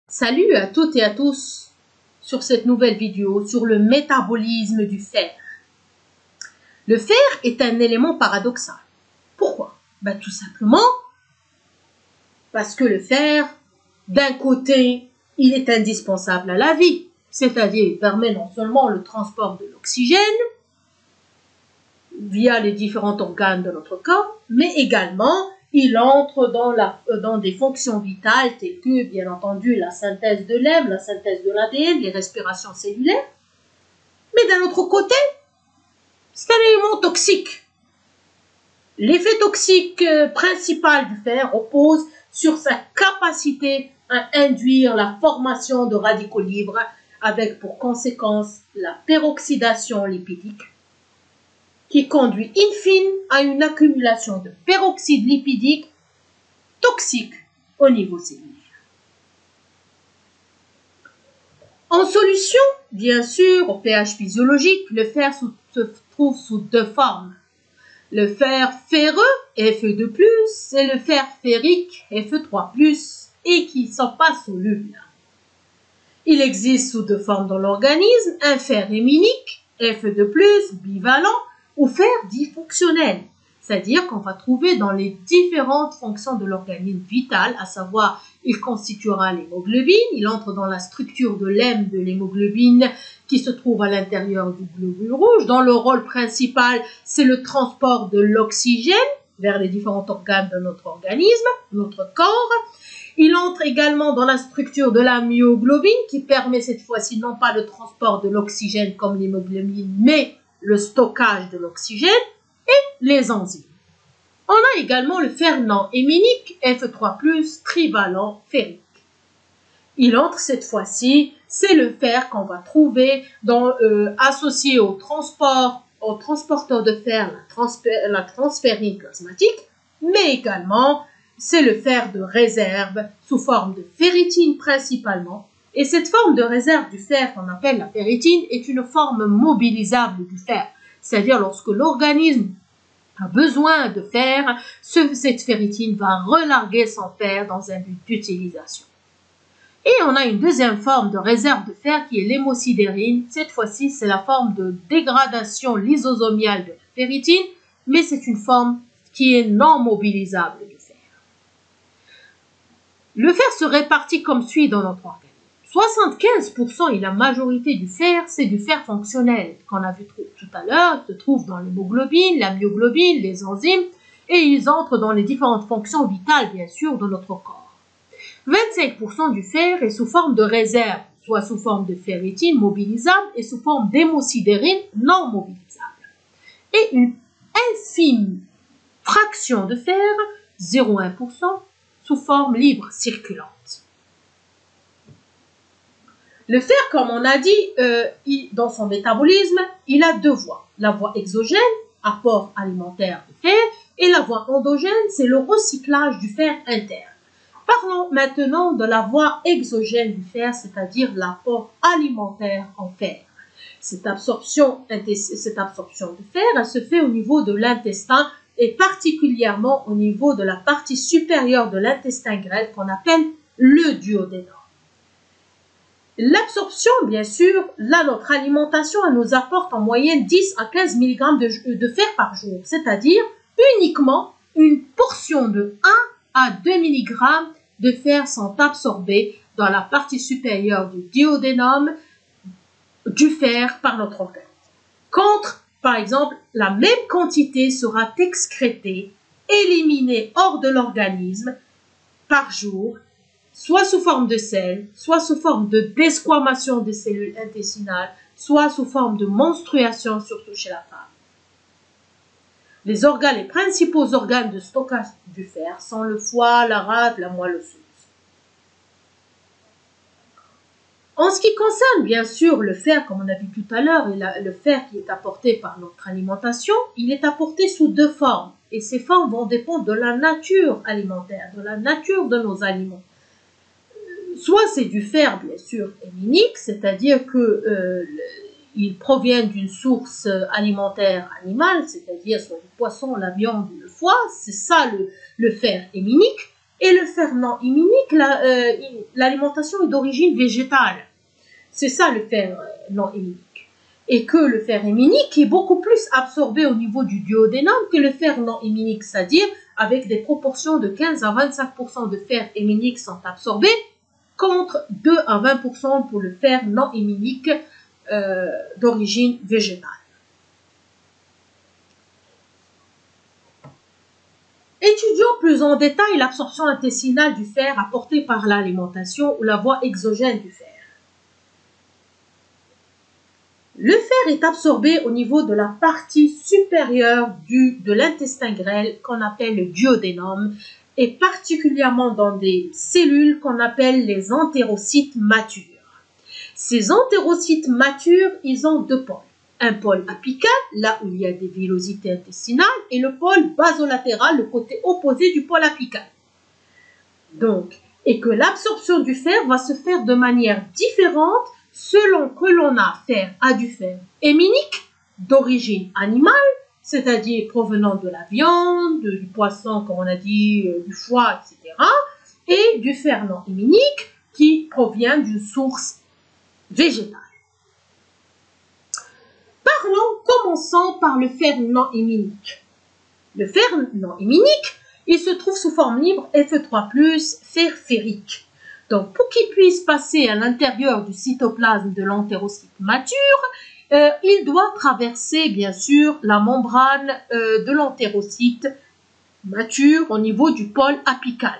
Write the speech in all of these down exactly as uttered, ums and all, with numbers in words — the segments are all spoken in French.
Salut à toutes et à tous sur cette nouvelle vidéo sur le métabolisme du fer. Le fer est un élément paradoxal. Pourquoi? Ben, tout simplement parce que le fer, d'un côté, il est indispensable à la vie, c'est-à-dire il permet non seulement le transport de l'oxygène via les différents organes de notre corps, mais également il entre dans, la, dans des fonctions vitales telles que, bien entendu, la synthèse de l'A M, la synthèse de l'A D N, les respirations cellulaires. Mais d'un autre côté, c'est un élément toxique. L'effet toxique principal du fer repose sur sa capacité à induire la formation de radicaux libres avec pour conséquence la peroxydation lipidique qui conduit in fine à une accumulation de peroxyde lipidique toxique au niveau cellulaire. En solution, bien sûr, au pH physiologique, le fer se trouve sous deux formes. Le fer ferreux, F E deux plus, et le fer ferrique, F E trois plus, et qui ne sont pas solubles. Il existe sous deux formes dans l'organisme, un fer héminique, F E deux plus, bivalent, ou fer dit fonctionnel, c'est-à-dire qu'on va trouver dans les différentes fonctions de l'organisme vital, à savoir, il constituera l'hémoglobine, il entre dans la structure de l'M de l'hémoglobine qui se trouve à l'intérieur du globule rouge, dont le rôle principal, c'est le transport de l'oxygène vers les différents organes de notre organisme, notre corps. Il entre également dans la structure de la myoglobine qui permet cette fois-ci non pas le transport de l'oxygène comme l'hémoglobine, mais le stockage de l'oxygène et les enzymes. On a également le fer non héminique, F E trois plus, trivalent ferrique. Il entre cette fois-ci, c'est le fer qu'on va trouver dans, euh, associé au transport, au transporteur de fer, la, transfé la transférine plasmatique, mais également c'est le fer de réserve sous forme de ferritine principalement. Et cette forme de réserve du fer qu'on appelle la ferritine est une forme mobilisable du fer. C'est-à-dire lorsque l'organisme a besoin de fer, ce, cette ferritine va relarguer son fer dans un but d'utilisation. Et on a une deuxième forme de réserve de fer qui est l'hémosidérine. Cette fois-ci, c'est la forme de dégradation lysosomiale de la ferritine, mais c'est une forme qui est non mobilisable du fer. Le fer se répartit comme suit dans notre organisme. soixante-quinze pour cent et la majorité du fer, c'est du fer fonctionnel qu'on a vu tout à l'heure, se trouve dans l'hémoglobine, la myoglobine, les enzymes, et ils entrent dans les différentes fonctions vitales, bien sûr, de notre corps. vingt-cinq pour cent du fer est sous forme de réserve, soit sous forme de ferritine mobilisable et sous forme d'hémosidérine non mobilisable. Et une infime fraction de fer, zéro virgule un pour cent, sous forme libre circulante. Le fer, comme on a dit, euh, il, dans son métabolisme, il a deux voies. La voie exogène, apport alimentaire de fer, et la voie endogène, c'est le recyclage du fer interne. Parlons maintenant de la voie exogène du fer, c'est-à-dire l'apport alimentaire en fer. Cette absorption, cette absorption de fer, elle se fait au niveau de l'intestin et particulièrement au niveau de la partie supérieure de l'intestin grêle qu'on appelle le duodénum. L'absorption, bien sûr, là, notre alimentation, elle nous apporte en moyenne dix à quinze milligrammes de, de fer par jour, c'est-à-dire uniquement une portion de un à deux milligrammes de fer sont absorbés dans la partie supérieure du duodénum du fer par notre organisme. Contre, par exemple, la même quantité sera excrétée, éliminée hors de l'organisme par jour, soit sous forme de sel, soit sous forme de desquamation des cellules intestinales, soit sous forme de menstruation, surtout chez la femme. Les organes, les principaux organes de stockage du fer sont le foie, la rate, la moelle osseuse. En ce qui concerne bien sûr le fer, comme on a vu tout à l'heure, et la, le fer qui est apporté par notre alimentation, il est apporté sous deux formes. Et ces formes vont dépendre de la nature alimentaire, de la nature de nos aliments. Soit c'est du fer, bien sûr, héminique, c'est-à-dire que euh, il provient d'une source alimentaire animale, c'est-à-dire soit le poisson, la viande ou le foie, c'est ça le, le fer héminique. Et le fer non héminique, l'alimentation la, euh, est d'origine végétale. C'est ça le fer non héminique. Et que le fer héminique est beaucoup plus absorbé au niveau du duodénum que le fer non héminique, c'est-à-dire avec des proportions de quinze à vingt-cinq pour cent de fer héminique sont absorbés contre deux à vingt pour cent pour le fer non héminique euh, d'origine végétale. Étudions plus en détail l'absorption intestinale du fer apportée par l'alimentation ou la voie exogène du fer. Le fer est absorbé au niveau de la partie supérieure du, de l'intestin grêle qu'on appelle le duodénum et particulièrement dans des cellules qu'on appelle les entérocytes matures. Ces entérocytes matures, ils ont deux pôles. Un pôle apical, là où il y a des villosités intestinales, et le pôle basolatéral, le côté opposé du pôle apical. Donc, et que l'absorption du fer va se faire de manière différente selon que l'on a affaire à du fer héminique d'origine animale, c'est-à-dire provenant de la viande, du poisson, comme on a dit, du foie, et cetera, et du fer non héminique qui provient d'une source végétale. Parlons, commençons par le fer non héminique. Le fer non héminique, il se trouve sous forme libre F E trois plus, fer ferrique. Donc, pour qu'il puisse passer à l'intérieur du cytoplasme de l'entérocyte mature, euh, il doit traverser, bien sûr, la membrane euh, de l'entérocyte mature au niveau du pôle apical.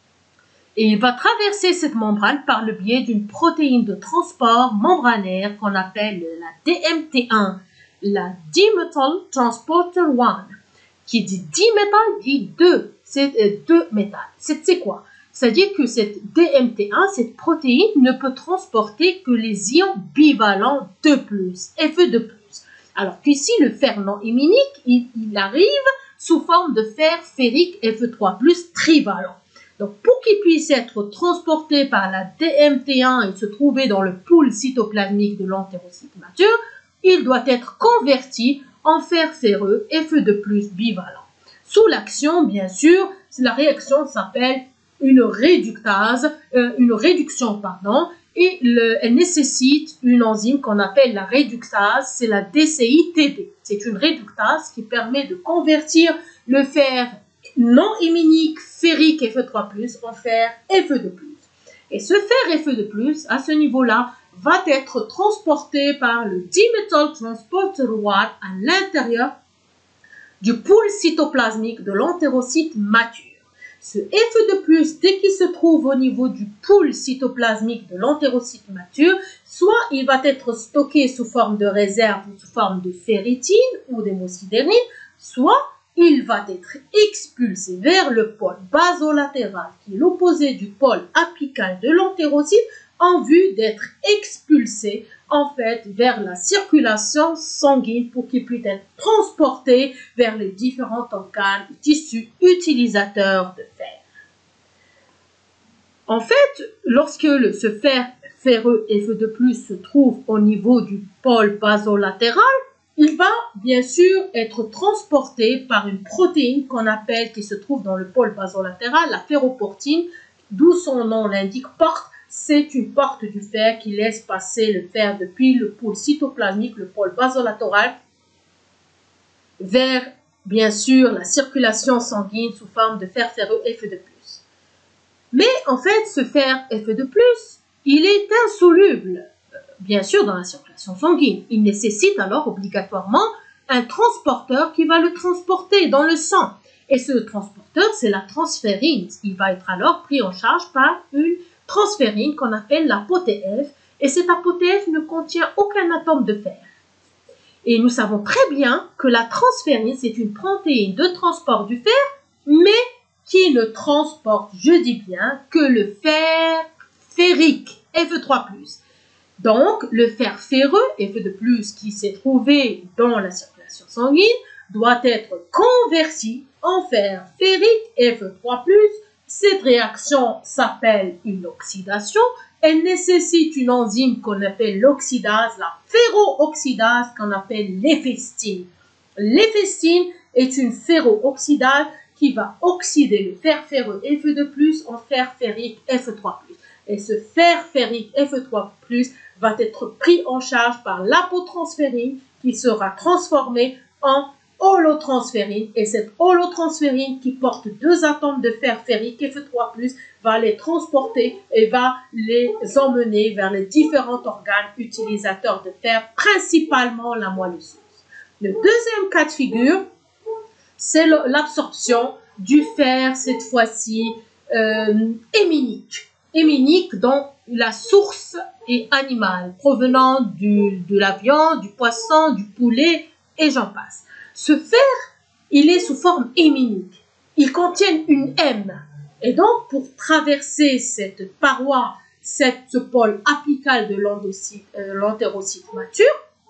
Et il va traverser cette membrane par le biais d'une protéine de transport membranaire qu'on appelle la D M T un, la Dimethyl Transporter un. Qui dit diméthal dit deux, c'est euh, deux métals. C'est quoi? C'est-à-dire que cette D M T un, cette protéine, ne peut transporter que les ions bivalents de plus, F E de plus. Alors qu'ici, le fer non héminique, il, il arrive sous forme de fer ferrique F E trois plus trivalent. Donc, pour qu'il puisse être transporté par la D M T un et se trouver dans le pool cytoplasmique de l'entérocyte mature, il doit être converti en fer ferreux F E de plus bivalent. Sous l'action, bien sûr, la réaction s'appelle une réductase, euh, une réduction, pardon, et le, elle nécessite une enzyme qu'on appelle la réductase, c'est la D C I T B. C'est une réductase qui permet de convertir le fer non héminique ferrique F E trois plus en fer F E de plus. Et ce fer F E de plus, à ce niveau-là, va être transporté par le Dimethyl Transporter un à l'intérieur du pool cytoplasmique de l'entérocyte mature. Ce F E de plus, dès qu'il se trouve au niveau du pool cytoplasmique de l'entérocyte mature, soit il va être stocké sous forme de réserve ou sous forme de ferritine ou d'hémosidérine, soit il va être expulsé vers le pôle basolatéral, qui est l'opposé du pôle apical de l'entérocyte, en vue d'être expulsé en fait vers la circulation sanguine pour qu'il puisse être transporté vers les différents organes ou tissus utilisateurs de fer. En fait, lorsque le, ce fer ferreux F E de plus se trouve au niveau du pôle basolatéral, il va bien sûr être transporté par une protéine qu'on appelle, qui se trouve dans le pôle basolatéral, la ferroportine, d'où son nom l'indique, porte. C'est une porte du fer qui laisse passer le fer depuis le pôle cytoplasmique, le pôle basolatéral, vers, bien sûr, la circulation sanguine sous forme de fer ferreux F E de plus. Mais, en fait, ce fer F E de plus, il est insoluble, bien sûr, dans la circulation sanguine. Il nécessite alors obligatoirement un transporteur qui va le transporter dans le sang. Et ce transporteur, c'est la transférine. Il va être alors pris en charge par une transférine qu'on appelle la P O T F, et cette A P O T F ne contient aucun atome de fer. Et nous savons très bien que la transférine, c'est une protéine de transport du fer, mais qui ne transporte, je dis bien, que le fer ferrique, F E trois plus. Donc, le fer ferreux, F E de plus, qui s'est trouvé dans la circulation sanguine, doit être converti en fer ferrique, F E trois plus. Cette réaction s'appelle une oxydation. Elle nécessite une enzyme qu'on appelle l'oxydase, la ferrooxydase qu'on appelle l'éphéstine. L'éphéstine est une ferrooxydase qui va oxyder le fer ferreux F deux plus en fer ferrique F trois plus. Et ce fer ferrique F trois plus va être pris en charge par l'apotransférine qui sera transformée en holotransférine. Et cette holotransférine qui porte deux atomes de fer ferrique F trois plus va les transporter et va les emmener vers les différents organes utilisateurs de fer, principalement la moelle osseuse. Le deuxième cas de figure, c'est l'absorption du fer, cette fois-ci euh, héminique. Héminique dont la source est animale, provenant du, de la viande, du poisson, du poulet et j'en passe. Ce fer, il est sous forme héminique. Il contient une M. Et donc, pour traverser cette paroi, cette, ce pôle apical de l'entérocyte euh, mature,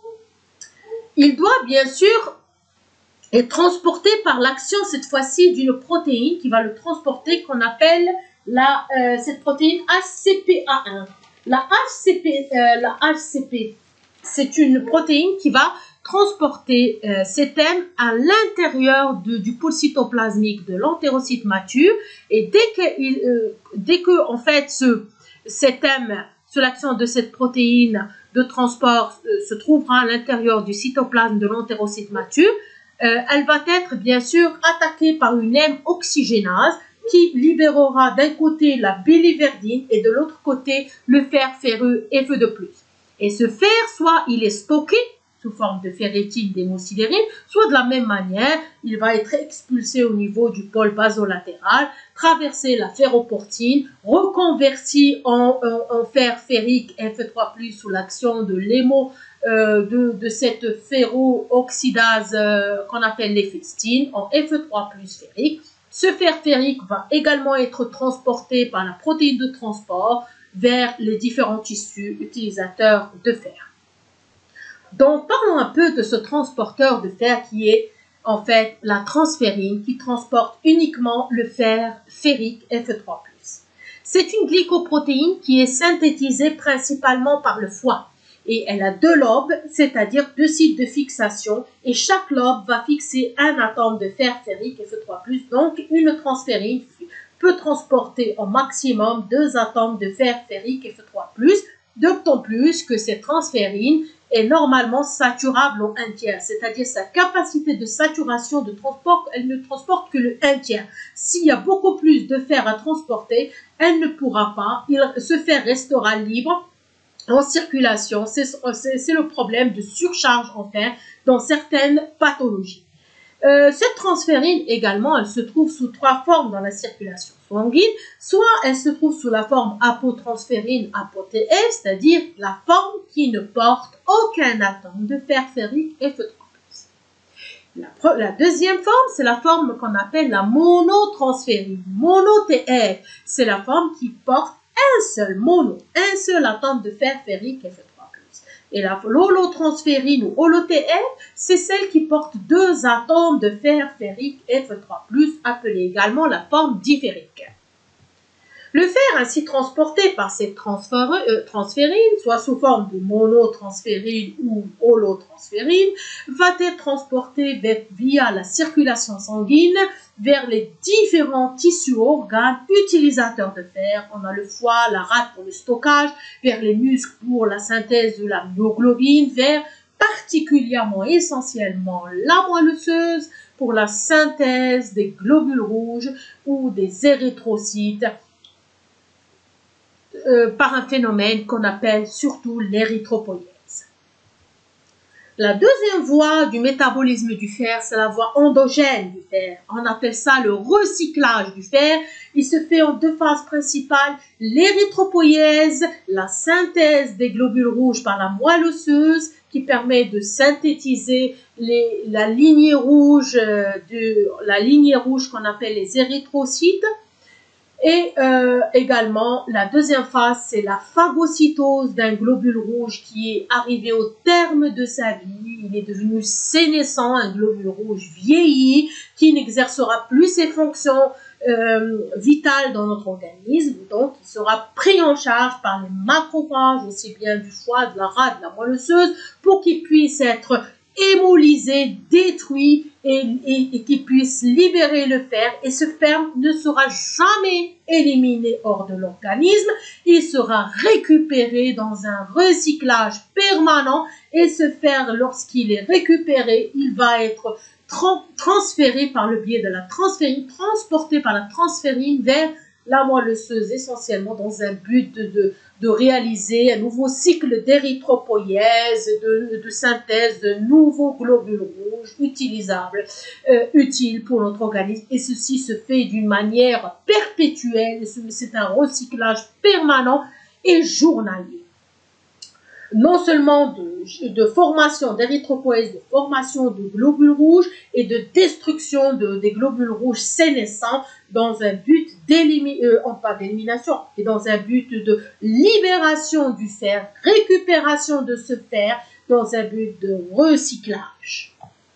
il doit bien sûr être transporté par l'action, cette fois-ci, d'une protéine qui va le transporter, qu'on appelle la, euh, cette protéine H C P A un. La H C P, euh, la H C P, c'est une protéine qui va transporter euh, cet M à l'intérieur du pôle cytoplasmique de l'entérocyte mature, et dès que, euh, dès que en fait, ce, cet M, sous l'action de cette protéine de transport, euh, se trouvera à l'intérieur du cytoplasme de l'entérocyte mature, euh, elle va être bien sûr attaquée par une M oxygénase qui libérera d'un côté la biliverdine et de l'autre côté le fer ferreux F deux plus. Et ce fer, soit il est stocké sous forme de ferritine d'hémosidérine, soit de la même manière, il va être expulsé au niveau du pôle basolatéral, traverser la ferroportine, reconverti en, en, en fer ferrique F trois plus sous l'action de l'hémo, euh, de, de cette ferro-oxydase euh, qu'on appelle l'ephestine, en F trois plus ferrique. Ce fer ferrique va également être transporté par la protéine de transport vers les différents tissus utilisateurs de fer. Donc, parlons un peu de ce transporteur de fer qui est en fait la transférine qui transporte uniquement le fer ferrique F trois plus. C'est une glycoprotéine qui est synthétisée principalement par le foie et elle a deux lobes, c'est-à-dire deux sites de fixation, et chaque lobe va fixer un atome de fer ferrique F trois plus. Donc, une transférine peut transporter au maximum deux atomes de fer ferrique F trois plus, d'autant plus que cette transférine est normalement saturable en un tiers, c'est-à-dire sa capacité de saturation de transport, elle ne transporte que le un tiers. S'il y a beaucoup plus de fer à transporter, elle ne pourra pas, il, ce fer restera libre en circulation. C'est le problème de surcharge en fer dans certaines pathologies. Euh, cette transférine également, elle se trouve sous trois formes dans la circulation sanguine. Soit elle se trouve sous la forme apotransférine apo-T F, c'est-à-dire la forme qui ne porte aucun atome de fer ferrique F trois plus. La, la deuxième forme, c'est la forme qu'on appelle la monotransférine. Mono-T F, c'est la forme qui porte un seul mono, un seul atome de fer ferrique F trois plus. Et la l'holotransférine ou holo-T F, c'est celle qui porte deux atomes de fer ferrique F trois plus, appelée également la forme différique. Le fer ainsi transporté par cette euh, transférine, soit sous forme de monotransférine ou holotransférine, va être transporté via la circulation sanguine vers les différents tissus organes utilisateurs de fer. On a le foie, la rate pour le stockage, vers les muscles pour la synthèse de la myoglobine, vers particulièrement essentiellement la moelle osseuse pour la synthèse des globules rouges ou des érythrocytes, Euh, par un phénomène qu'on appelle surtout l'érythropoïèse. La deuxième voie du métabolisme du fer, c'est la voie endogène du fer. On appelle ça le recyclage du fer. Il se fait en deux phases principales, l'érythropoïèse, la synthèse des globules rouges par la moelle osseuse, qui permet de synthétiser les, la lignée rouge, euh, de, la lignée rouge qu'on appelle les érythrocytes. Et euh, également, la deuxième phase, c'est la phagocytose d'un globule rouge qui est arrivé au terme de sa vie. Il est devenu sénescent, un globule rouge vieilli, qui n'exercera plus ses fonctions euh, vitales dans notre organisme. Donc, il sera pris en charge par les macrophages, aussi bien du foie, de la rate, de la moelle osseuse, pour qu'il puisse être hémolysé, détruit et, et, et qui puisse libérer le fer. Et ce fer ne sera jamais éliminé hors de l'organisme. Il sera récupéré dans un recyclage permanent. Et ce fer, lorsqu'il est récupéré, il va être tra transféré par le biais de la transférine, transporté par la transférine vers la moelle osseuse essentiellement dans un but de, de, de réaliser un nouveau cycle d'érythropoïèse, de, de synthèse de nouveaux globules rouges utilisables, euh, utiles pour notre organisme. Et ceci se fait d'une manière perpétuelle. C'est un recyclage permanent et journalier. Non seulement de, de formation d'érythropoïèse, de formation de globules rouges et de destruction de, des globules rouges sénescents dans un but d'élimination, euh, pas d'élimination, et dans un but de libération du fer, récupération de ce fer dans un but de recyclage.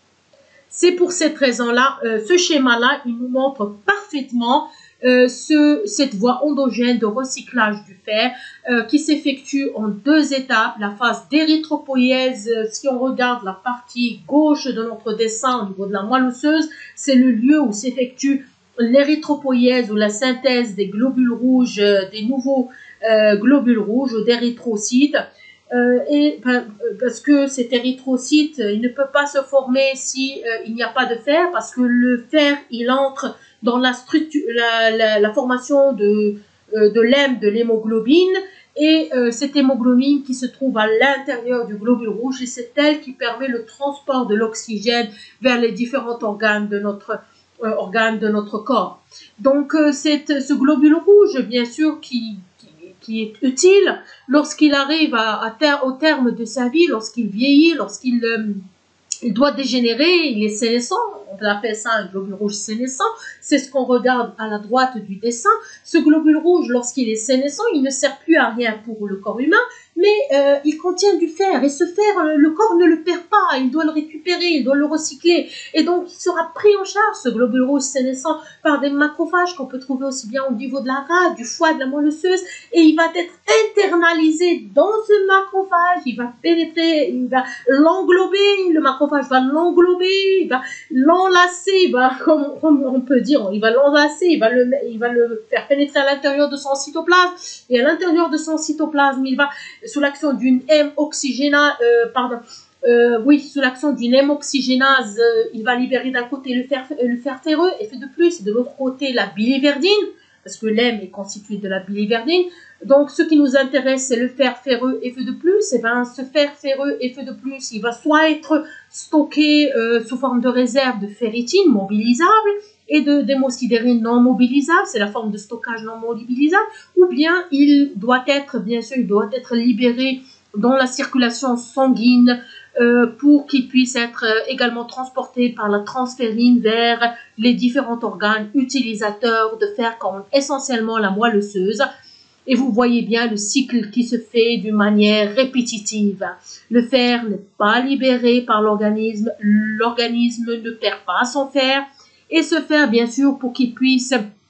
C'est pour cette raison-là, euh, ce schéma-là, il nous montre parfaitement Euh, ce, cette voie endogène de recyclage du fer euh, qui s'effectue en deux étapes. La phase d'érythropoïèse, euh, si on regarde la partie gauche de notre dessin au niveau de la moelle osseuse, c'est le lieu où s'effectue l'érythropoïèse ou la synthèse des globules rouges, euh, des nouveaux euh, globules rouges ou d'érythrocytes. Euh, et ben, parce que cet érythrocyte, il ne peut pas se former si euh, il n'y a pas de fer, parce que le fer, il entre dans la structure, la, la, la formation de, euh, de l'hème, de l'hémoglobine, et euh, cette hémoglobine qui se trouve à l'intérieur du globule rouge, et c'est elle qui permet le transport de l'oxygène vers les différents organes de notre, euh, organes de notre corps. Donc, euh, c'est ce globule rouge, bien sûr, qui qui est utile lorsqu'il arrive à, à ter au terme de sa vie, lorsqu'il vieillit, lorsqu'il euh, il doit dégénérer, il est sénescent, on appelle ça un globule rouge sénescent, c'est ce qu'on regarde à la droite du dessin. Ce globule rouge, lorsqu'il est sénescent, il ne sert plus à rien pour le corps humain, mais euh, il contient du fer, et ce fer, le corps ne le perd pas, il doit le récupérer, il doit le recycler, et donc il sera pris en charge, ce globule rouge sénescent, par des macrophages qu'on peut trouver aussi bien au niveau de la rate, du foie, de la moelle osseuse, et il va être internalisé dans ce macrophage, il va pénétrer, il va l'englober, le macrophage va l'englober, il va l'enlacer, comme, comme on peut dire, il va l'enlacer, il va le, il va le faire pénétrer à l'intérieur de son cytoplasme, et à l'intérieur de son cytoplasme, il va, sous l'action d'une hème oxygénase, euh, pardon, euh, oui, sous l'action d'une hème oxygénase, euh, il va libérer d'un côté le fer, le fer ferreux, et fait de plus, de l'autre côté la biliverdine, parce que l'hème est constitué de la biliverdine. Donc, ce qui nous intéresse, c'est le fer ferreux et feu de plus. Et ben, ce fer ferreux et feu de plus, il va soit être stocké euh, sous forme de réserve de ferritine mobilisable et de d'hémosidérine non mobilisable, c'est la forme de stockage non mobilisable, ou bien il doit être, bien sûr, il doit être libéré dans la circulation sanguine euh, pour qu'il puisse être euh, également transporté par la transférine vers les différents organes utilisateurs de fer, comme essentiellement la moelle osseuse. Et vous voyez bien le cycle qui se fait d'une manière répétitive. Le fer n'est pas libéré par l'organisme, l'organisme ne perd pas son fer, et ce fer, bien sûr, pour qu'il puisse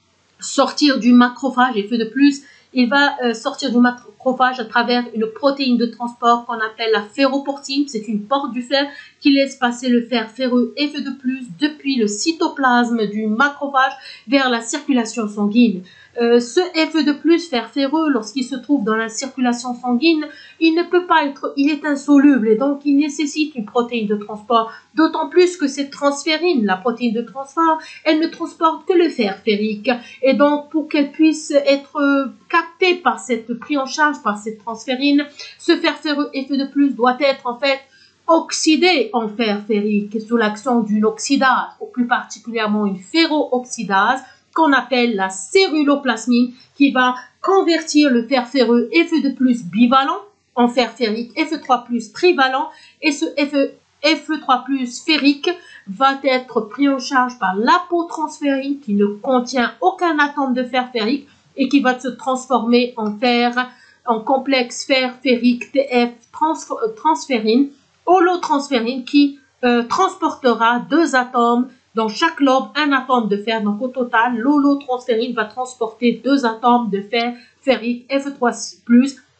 sortir du macrophage, et fait de plus, il va euh, sortir du macrophage à travers une protéine de transport qu'on appelle la ferroportine. C'est une porte du fer qui laisse passer le fer ferreux et fait de plus depuis le cytoplasme du macrophage vers la circulation sanguine. Euh, ce F E de plus, fer ferreux, lorsqu'il se trouve dans la circulation sanguine, il ne peut pas être, il est insoluble, et donc il nécessite une protéine de transport, d'autant plus que cette transférine, la protéine de transport, elle ne transporte que le fer ferrique, et donc pour qu'elle puisse être captée par cette, pris en charge par cette transférine, ce fer ferreux F E de plus doit être en fait oxydé en fer ferrique sous l'action d'une oxydase, ou plus particulièrement une ferro-oxydase, qu'on appelle la céruloplasmine, qui va convertir le fer ferreux F E de plus bivalent en fer ferrique F E trois plus trivalent, et ce F E, F E trois plus ferrique va être pris en charge par l'apotransférine qui ne contient aucun atome de fer ferrique et qui va se transformer en fer, en complexe fer ferrique T F transférine, holotransférine, qui euh, transportera deux atomes dans chaque lobe, un atome de fer. Donc au total, l'holotransférine va transporter deux atomes de fer ferrique F E trois plus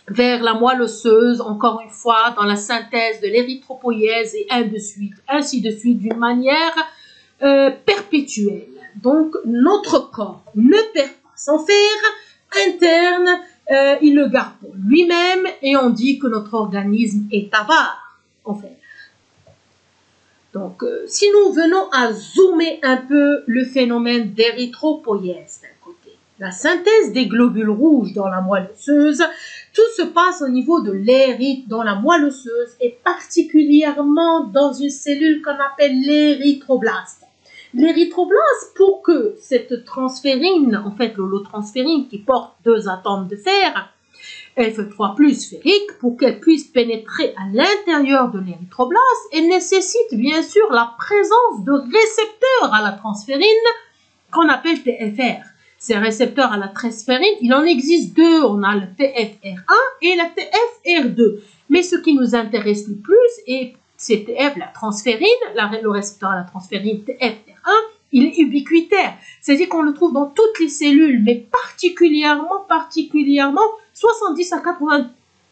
vers la moelle osseuse, encore une fois, dans la synthèse de l'érythropoïèse et ainsi de suite, ainsi de suite, d'une manière euh, perpétuelle. Donc, notre corps ne perd pas son fer interne, euh, il le garde pour lui-même et on dit que notre organisme est avare, en fait. Donc, euh, si nous venons à zoomer un peu le phénomène d'érythropoïèse d'un côté, la synthèse des globules rouges dans la moelle osseuse, tout se passe au niveau de l'érythre dans la moelle osseuse et particulièrement dans une cellule qu'on appelle l'érythroblaste. L'érythroblaste, pour que cette transférine, en fait l'holotransférine qui porte deux atomes de fer, F trois plus férique, pour qu'elle puisse pénétrer à l'intérieur de l'érythroblaste, elle nécessite bien sûr la présence de récepteurs à la transférine qu'on appelle T F R. Ces récepteurs à la transférine, il en existe deux, on a le T F R un et la T F R deux. Mais ce qui nous intéresse le plus, et c'est T F, la transférine, la, le récepteur à la transférine T F R un, il est ubiquitaire, c'est-à-dire qu'on le trouve dans toutes les cellules, mais particulièrement, particulièrement, soixante-dix à quatre-vingts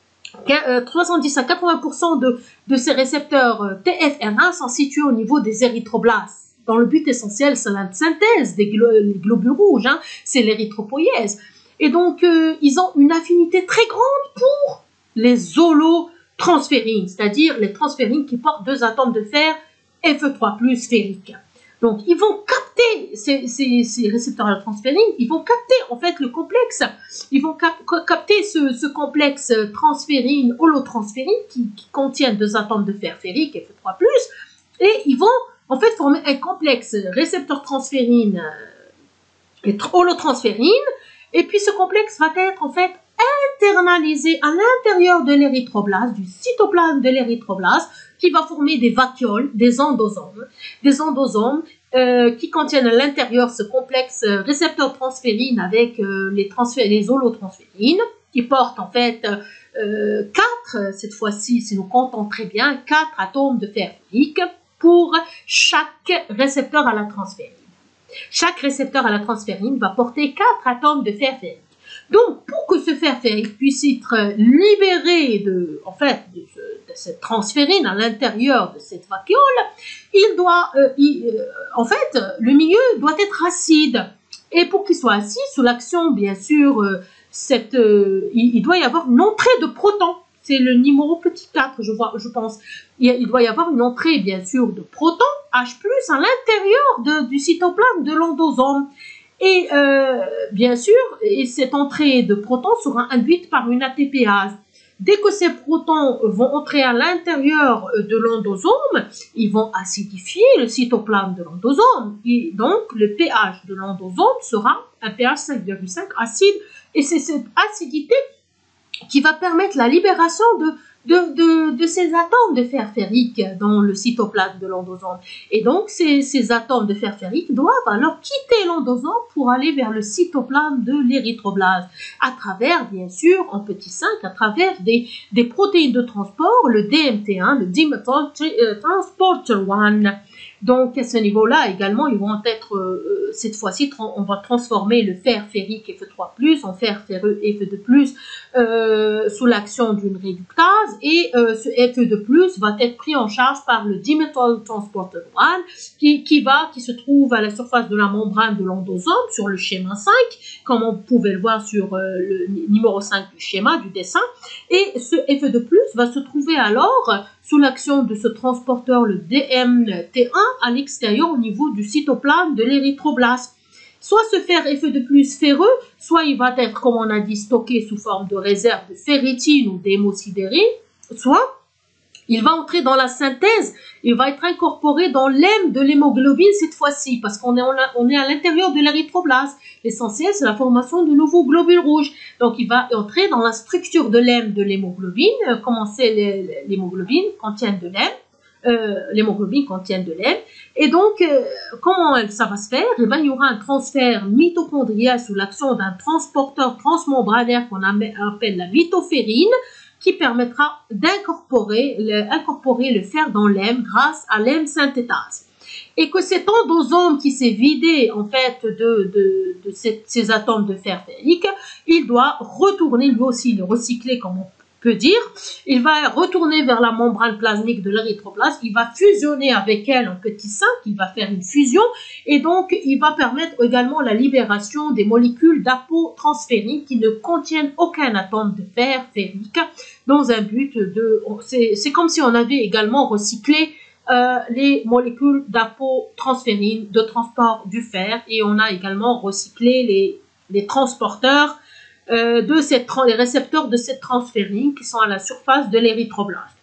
pour cent de, de ces récepteurs T F R un sont situés au niveau des érythroblastes. Dans le but essentiel, c'est la synthèse des glo globules rouges, hein, c'est l'érythropoïèse. Et donc, euh, ils ont une affinité très grande pour les holotransférines, c'est-à-dire les transférines qui portent deux atomes de fer F trois plus férique. Donc, ils vont capter ces, ces, ces récepteurs à la transférine, ils vont capter en fait le complexe, ils vont cap capter ce, ce complexe transférine, holotransférine qui, qui contient deux atomes de fer ferrique F trois plus, et ils vont en fait former un complexe récepteur transférine et holotransférine, et puis ce complexe va être en fait internalisé à l'intérieur de l'érythroblaste, du cytoplasme de l'érythroblaste, qui va former des vacuoles, des endosomes, des endosomes euh, qui contiennent à l'intérieur ce complexe récepteur transférine avec euh, les, les holotransférines, qui portent en fait euh, quatre, cette fois-ci, si nous comptons très bien, quatre atomes de fer ferrique pour chaque récepteur à la transférine. Chaque récepteur à la transférine va porter quatre atomes de fer ferrique. Donc, pour que ce fer ferrique puisse être libéré de, en fait, de, ce, de cette transférine à l'intérieur de cette vacuole, il doit, euh, il, euh, en fait, le milieu doit être acide. Et pour qu'il soit acide, sous l'action, bien sûr, euh, cette, euh, il, il doit y avoir une entrée de protons. C'est le numéro petit quatre, je, vois, je pense. Il, il doit y avoir une entrée, bien sûr, de protons, H plus, à l'intérieur du cytoplasme de l'endosome. Et euh, bien sûr, et cette entrée de protons sera induite par une A T Pase. Dès que ces protons vont entrer à l'intérieur de l'endosome, ils vont acidifier le cytoplasme de l'endosome. Et donc, le pH de l'endosome sera un pH cinq virgule cinq acide. Et c'est cette acidité qui va permettre la libération de, de, de, de ces atomes de fer ferrique dans le cytoplasme de l'endosome. Et donc, ces, ces atomes de fer ferrique doivent alors quitter l'endosome pour aller vers le cytoplasme de l'érythroblaste, à travers, bien sûr, en petit cinq, à travers des, des protéines de transport, le D M T un, le Dimethyl Transporter un. Donc, à ce niveau-là, également, ils vont être, euh, cette fois-ci, on va transformer le fer ferrique F trois plus en fer ferreux F deux plus euh, sous l'action d'une réductase. Et euh, ce F deux plus va être pris en charge par le Dimethyl Transporter un qui, qui, va, qui se trouve à la surface de la membrane de l'endosome sur le schéma cinq, comme on pouvait le voir sur euh, le numéro cinq du schéma, du dessin. Et ce F deux plus va se trouver alors sous l'action de ce transporteur, le D M T un, à l'extérieur au niveau du cytoplasme de l'érythroblaste. Soit ce fer F deux plus ferreux, soit il va être, comme on a dit, stocké sous forme de réserve de ferritine ou d'hémosidérine, soit il va entrer dans la synthèse, il va être incorporé dans l'hème de l'hémoglobine cette fois-ci, parce qu'on est, on est à l'intérieur de l'érythroblaste. L'essentiel, c'est la formation de nouveaux globules rouges. Donc, il va entrer dans la structure de l'hème de l'hémoglobine. Euh, comment c'est l'hémoglobine contient de l'hème. Euh, l'hémoglobine contient de l'hème. Et donc, euh, comment ça va se faire? Eh ben, il y aura un transfert mitochondrial sous l'action d'un transporteur transmembranaire qu'on appelle la mitoférine, qui permettra d'incorporer le, incorporer le fer dans l'hème grâce à l'hème synthétase. et que cet endosome qui s'est vidé en fait de, de, de ces, ces atomes de fer ferrique, il doit retourner lui aussi, le recycler comme on peut dire, il va retourner vers la membrane plasmique de l'érythroplasme, il va fusionner avec elle un petit sein qui va faire une fusion et donc il va permettre également la libération des molécules d'apotransférine qui ne contiennent aucun atome de fer ferrique dans un but de... C'est comme si on avait également recyclé euh, les molécules d'apotransférine de transport du fer et on a également recyclé les, les transporteurs Euh, de cette, les récepteurs de cette transférine qui sont à la surface de l'érythroblaste.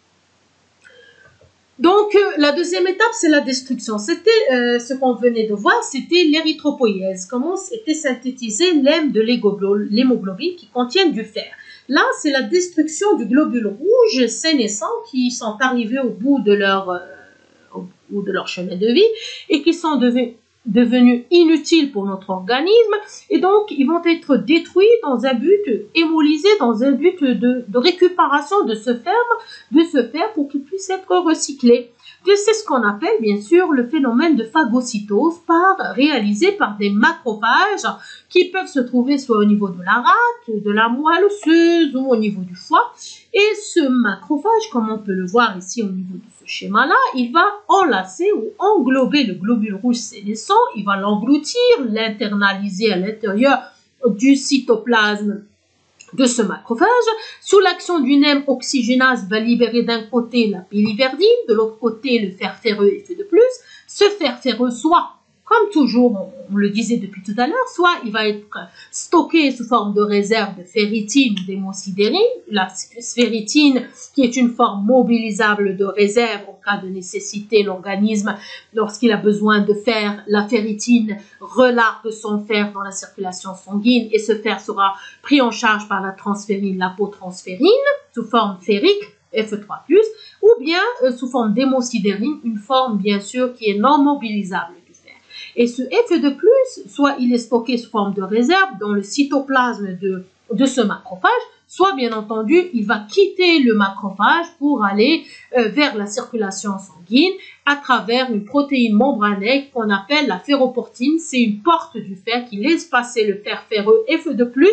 Donc, euh, la deuxième étape, c'est la destruction. C'était euh, ce qu'on venait de voir, c'était l'érythropoïèse. Comment était synthétisé l'hème de l'hémoglobine qui contiennent du fer. Là, c'est la destruction du globule rouge, ces naissants qui sont arrivés au bout de leur, euh, au bout de leur chemin de vie et qui sont devenus devenus inutiles pour notre organisme et donc ils vont être détruits dans un but, hémolysés dans un but de, de récupération de ce fer, de ce fer pour qu'il puisse être recyclé. C'est ce qu'on appelle bien sûr le phénomène de phagocytose par, réalisé par des macrophages qui peuvent se trouver soit au niveau de la rate, de la moelle osseuse ou au niveau du foie. Et ce macrophage, comme on peut le voir ici au niveau de ce schéma-là, il va enlacer ou englober le globule rouge sénescent, il va l'engloutir, l'internaliser à l'intérieur du cytoplasme de ce macrophage. Sous l'action d'une hème oxygénase, va libérer d'un côté la biliverdine, de l'autre côté le fer ferreux effet de plus. Ce fer ferreux soit, comme toujours, on le disait depuis tout à l'heure, soit il va être stocké sous forme de réserve de ferritine ou d'hémosidérine, la sphérithine qui est une forme mobilisable de réserve en cas de nécessité, l'organisme, lorsqu'il a besoin de fer, la ferritine relargue son fer dans la circulation sanguine et ce fer sera pris en charge par la transférine, l'apotransférine, sous forme ferrique, F trois plus, ou bien euh, sous forme d'hémosidérine, une forme bien sûr qui est non mobilisable. Et ce F de plus, soit il est stocké sous forme de réserve dans le cytoplasme de, de ce macrophage, soit bien entendu, il va quitter le macrophage pour aller euh, vers la circulation sanguine à travers une protéine membranaire qu'on appelle la ferroportine. C'est une porte du fer qui laisse passer le fer ferreux F de plus.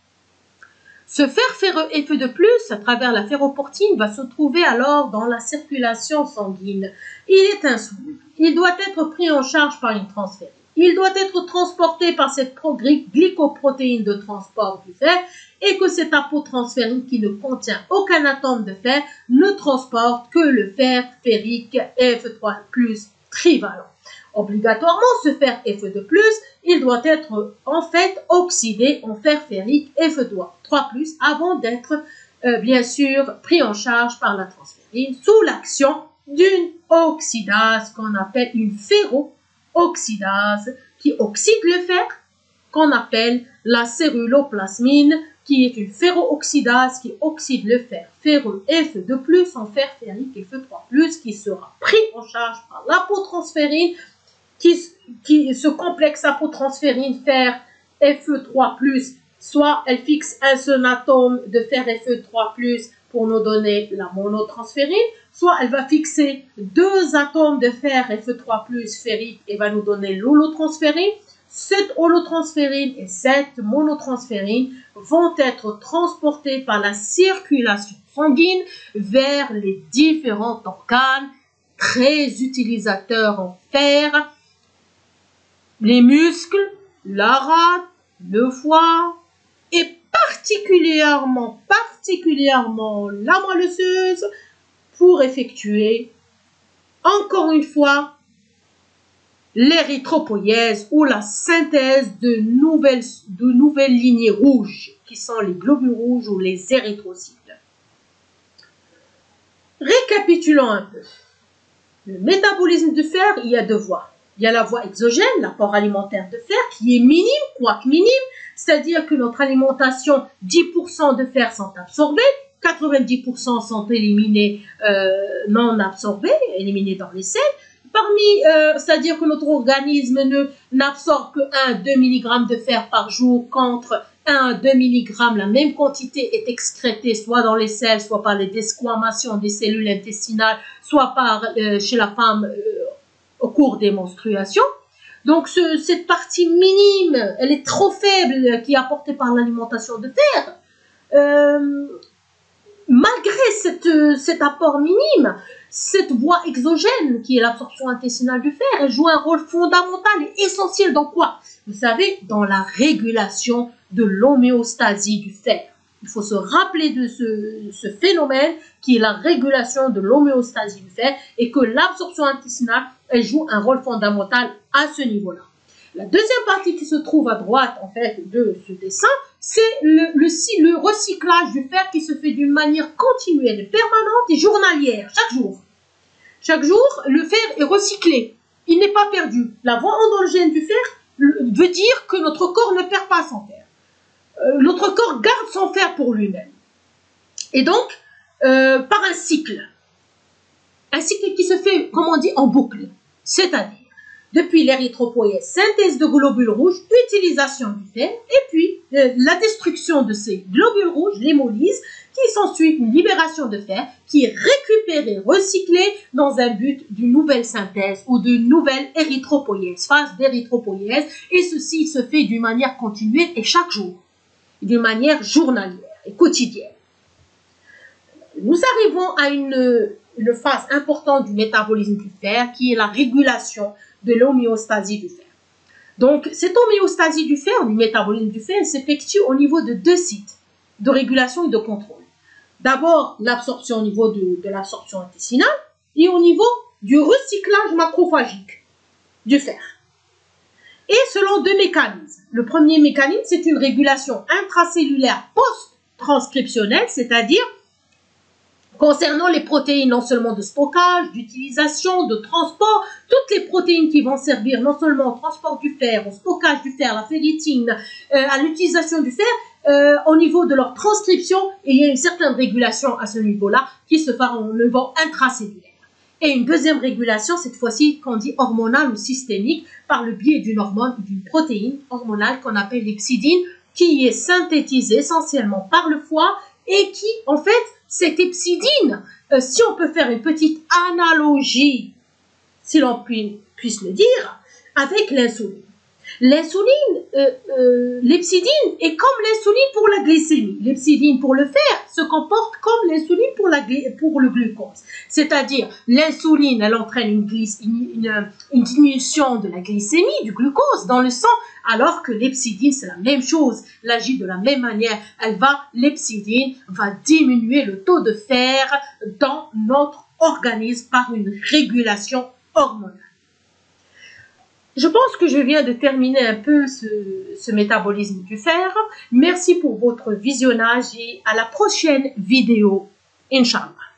Ce fer ferreux F de plus, à travers la ferroportine, va se trouver alors dans la circulation sanguine. Il est insoluble. Il doit être pris en charge par une transférine. Il doit être transporté par cette glycoprotéine de transport du fer et que cette apotransférine qui ne contient aucun atome de fer ne transporte que le fer ferrique F trois plus trivalent. Obligatoirement, ce fer F de plus, il doit être en fait oxydé en fer ferrique F trois plus avant d'être euh, bien sûr pris en charge par la transférine sous l'action d'une oxydase qu'on appelle une ferro-oxydase qui oxyde le fer, qu'on appelle la céruloplasmine, qui est une ferro-oxydase qui oxyde le fer ferreux F de plus en fer ferrique F trois plus qui sera pris en charge par l'apotransférine, qui, qui ce complexe apotransférine fer F trois plus, soit elle fixe un seul atome de fer F trois plus pour nous donner la monotransférine, soit elle va fixer deux atomes de fer F trois plus ferrique et va nous donner l'holotransférine. Cette holotransférine et cette monotransférine vont être transportées par la circulation sanguine vers les différents organes très utilisateurs en fer, les muscles, la rate, le foie et particulièrement, particulièrement la moelle osseuse pour effectuer, encore une fois, l'érythropoïèse ou la synthèse de nouvelles, de nouvelles lignées rouges qui sont les globules rouges ou les érythrocytes. Récapitulons un peu. Le métabolisme du fer, il y a deux voies. Il y a la voie exogène, l'apport alimentaire de fer, qui est minime, quoique minime, c'est-à-dire que notre alimentation, dix pour cent de fer sont absorbés, quatre-vingt-dix pour cent sont éliminés, euh, non absorbés, éliminés dans les selles. Parmi, euh, c'est-à-dire que notre organisme ne n'absorbe que un à deux milligrammes de fer par jour, contre un à deux milligrammes, la même quantité est excrétée soit dans les selles, soit par les desquamations des cellules intestinales, soit par, euh, chez la femme, euh, au cours des menstruations. Donc, ce, cette partie minime, elle est trop faible qui est apportée par l'alimentation de fer. Euh, malgré cette, cet apport minime, cette voie exogène qui est l'absorption intestinale du fer, elle joue un rôle fondamental et essentiel dans quoi? Vous savez, dans la régulation de l'homéostasie du fer. Il faut se rappeler de ce, ce phénomène qui est la régulation de l'homéostasie du fer et que l'absorption intestinale, elle joue un rôle fondamental à ce niveau-là. La deuxième partie qui se trouve à droite en fait de ce dessin, c'est le, le, le recyclage du fer qui se fait d'une manière continuelle, permanente et journalière, chaque jour. Chaque jour, le fer est recyclé, il n'est pas perdu. La voie endogène du fer veut dire que notre corps ne perd pas son fer. Euh, notre corps garde son fer pour lui-même. Et donc, euh, par un cycle. Un cycle qui se fait, comme on dit, en boucle. C'est-à-dire, depuis l'érythropoïèse, synthèse de globules rouges, utilisation du fer, et puis euh, la destruction de ces globules rouges, l'hémolyse, qui s'ensuit une libération de fer, qui est récupérée, recyclée dans un but d'une nouvelle synthèse ou d'une nouvelle érythropoïèse, phase d'érythropoïèse, et ceci se fait d'une manière continuelle et chaque jour, d'une manière journalière et quotidienne. Nous arrivons à une, une phase importante du métabolisme du fer, qui est la régulation de l'homéostasie du fer. Donc, cette homéostasie du fer, du métabolisme du fer, s'effectue au niveau de deux sites de régulation et de contrôle. D'abord, l'absorption au niveau de, de l'absorption intestinale et au niveau du recyclage macrophagique du fer. Et selon deux mécanismes. Le premier mécanisme, c'est une régulation intracellulaire post-transcriptionnelle, c'est-à-dire concernant les protéines non seulement de stockage, d'utilisation, de transport, toutes les protéines qui vont servir non seulement au transport du fer, au stockage du fer, la ferritine, euh, à l'utilisation du fer, euh, au niveau de leur transcription, il y a une certaine régulation à ce niveau-là qui se fait au niveau intracellulaire. Et une deuxième régulation, cette fois-ci, qu'on dit hormonale ou systémique, par le biais d'une hormone, d'une protéine hormonale qu'on appelle l'hepcidine, qui est synthétisée essentiellement par le foie et qui, en fait, cette hepcidine, euh, si on peut faire une petite analogie, si l'on puis, puisse le dire, avec l'insuline. L'insuline, euh, euh, l'hepcidine est comme l'insuline pour la glycémie. L'hepcidine pour le fer se comporte comme l'insuline pour, la, pour le glucose. C'est-à-dire, l'insuline, elle entraîne une, une, une, une diminution de la glycémie, du glucose dans le sang, alors que l'hepcidine, c'est la même chose. Elle agit de la même manière. Elle va, l'hepcidine va diminuer le taux de fer dans notre organisme par une régulation hormonale. Je pense que je viens de terminer un peu ce, ce métabolisme du fer. Merci pour votre visionnage et à la prochaine vidéo, Inch'Allah.